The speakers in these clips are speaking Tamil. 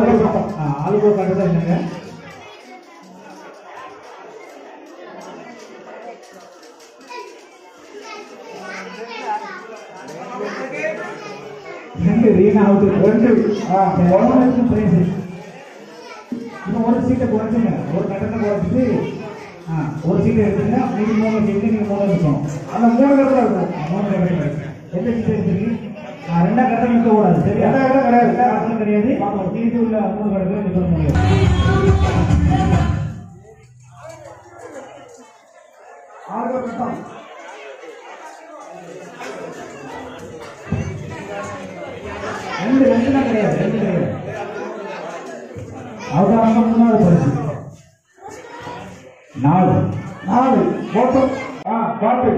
ஆளுக்கு கட்டுதான் இல்லைங்க. Reena out 2 prize. இன்னும் ஒரு சீட்டை குறைச்சுங்க, ஒரு கட்டணத்தை குறைச்சிட்டு ஒரு சீட்டை எடுத்துங்க. நீங்க 3 சீட்டு, நீங்க 3 இருக்கணும். அந்த 3 கட்டத்தில் இருக்கும். 3 கட்டத்தில் எந்த சீட்டை எடுத்துருக்கீங்க? 2 கட்டணம் இருக்க கூடாது. சரி, 2 கட்டணம் கிடையாது, கட்டணம் கிடையாது. மீதி உள்ள 3 கட்டத்தில் சொல்ல முடியும். ஆறு கட்டம் ரெண்டு தான் கிடையாது, 2 கிடையாது. அவதாரமா 3வது பரிசு 4 போட்டோ பாட்டு.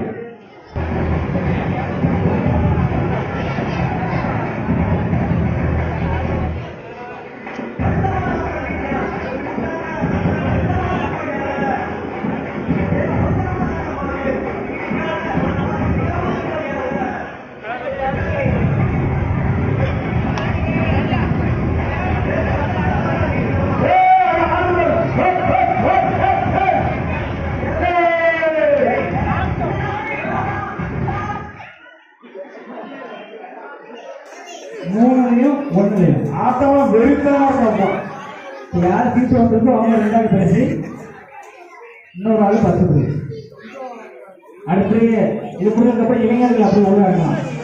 ஆட்டமா வெறுக்கலாம். யார் சீட்டு வந்திருக்கோ அவங்க 2வது பரிசு, இன்னொரு ஆளு 10 பரிசு. அடுத்து இது முடிஞ்சதுக்கப்புறம் இளைஞர்கள் அப்படி உள்ள